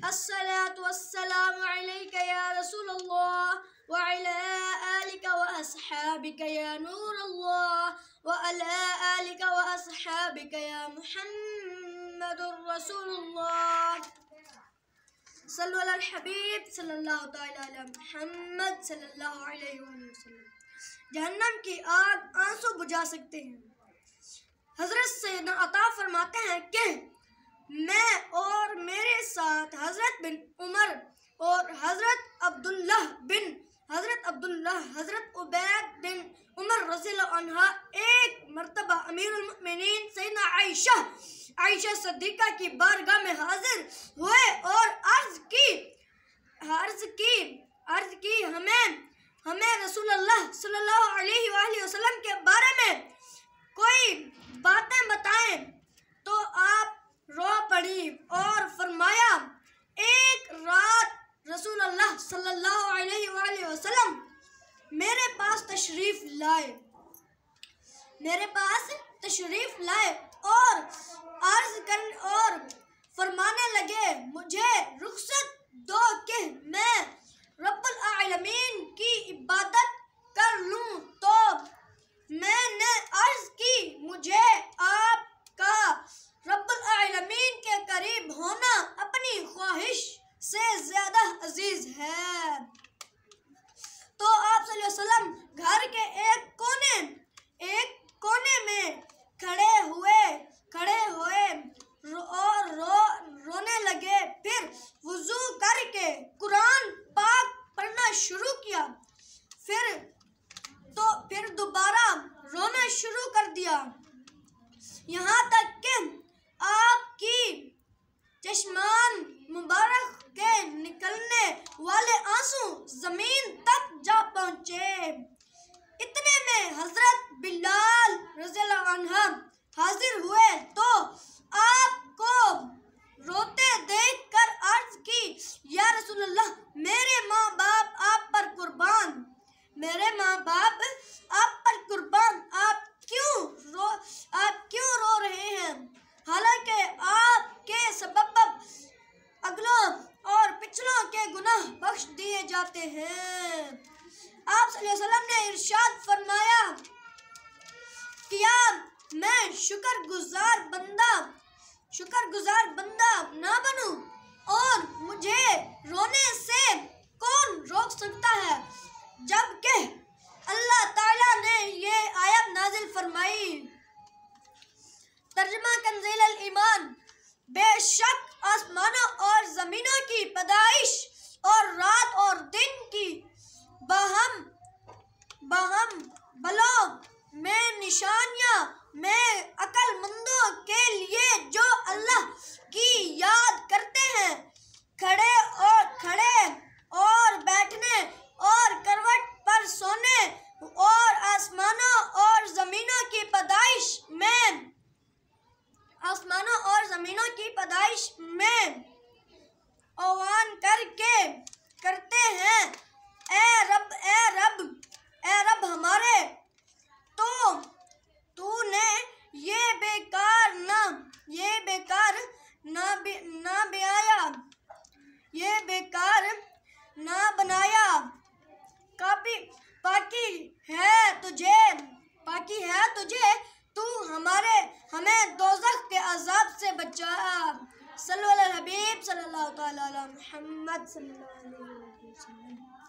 अस्सलातु वस्सलामु अलैका या रसूलल्लाह व अला आलिका व अस्हाबिका या नूरल्लाह व अला आलिका व अस्हाबिका या मुहम्मदुर रसूलुल्लाह सल्लु अलल हबीब सल्लल्लाहु तआला अला मुहम्मद सल्लल्लाहु अलैहि वसल्लम। जहन्नम की आग आंसू बुझा सकते हैं। हजरत सैयदना अता फरमाते हैं कि मैं और मेरे साथ हजरत बिन उमर और हजरत उबैद बिन उमर रज़ियल्लाहु अन्हा एक मर्तबा अमीरुल मुमिनीन सैयदना आयशा सिद्दीक़ा की बारगाह में हाजिर हुए और अर्ज की हमें रसूलुल्लाह सल्लल्लाहु अलैहि वसल्लम के बारे में कोई बातें बताएं। तो आप रो पड़ी और फरमाया, एक रात रसूलुल्लाह सल्लल्लाहु अलैहि वसल्लम मेरे पास तशरीफ लाए और अर्ज करने और फरमाने लगे, मुझे रुखसत दो कि मैं रब्बुल आलमीन की इबादत कर लूं। तो मैंने अर्ज की, मुझे आपका रब्बुल आलमीन के करीब होना अपनी ख्वाहिश से ज्यादा अजीज है। तो आप सल्लल्लाहु अलैहि वसल्लम घर के एक कोने में खड़े हुए और रोने लगे। फिर वुजू करके कुरान पाक पढ़ना शुरू किया। फिर दोबारा रोना शुरू कर दिया, यहाँ तक कि आपकी चश्मान मुबारक के निकलने वाले आंसू जमीन तक जा पहुँचे। इतने में हजरत बिलाल रज़ियल्लाहु अन्हु हाजिर हुए तो आपको रोते देखकर अर्ज की, या रसूलल्लाह मेरे माँ बाप आप पर कुर्बान, आप क्यों रो रहे हैं? हालांकि आपके सबब अगलों और पिछलों के गुनाह बख्श दिए जाते हैं। आप सल्लल्लाहु अलैहि वसल्लम ने इरशाद फरमाया, क्या मैं शुक्रगुजार बंदा ना बनूं? और मुझे रोने से कौन रोक सकता है? जबकि अल्लाह ताला ने ये आयत नाजिल फरमाई। तर्जुमा कंज़ील अल ईमान, बेशक आसमानों और जमीनों की पैदाइश और रात और दिन की बाहम बलों में निशानियां में अक्लमंदों के लिए जो अल्लाह की याद करते हैं, खड़े और बैठने और करवट पर सोने और आसमानों और जमीनों की पैदाइश में आह्वान करते हैं, ए रब हमारे, तो तूने ये बेकार ना बनाया। पाकी है तुझे, तू हमें दोज़ख के अज़ाब से बचा। सल्लल्लाहु अलैहि हबीब सल्लल्लाहु तआला अला मुहम्मद सल्लल्लाहु अलैहि वसल्लम।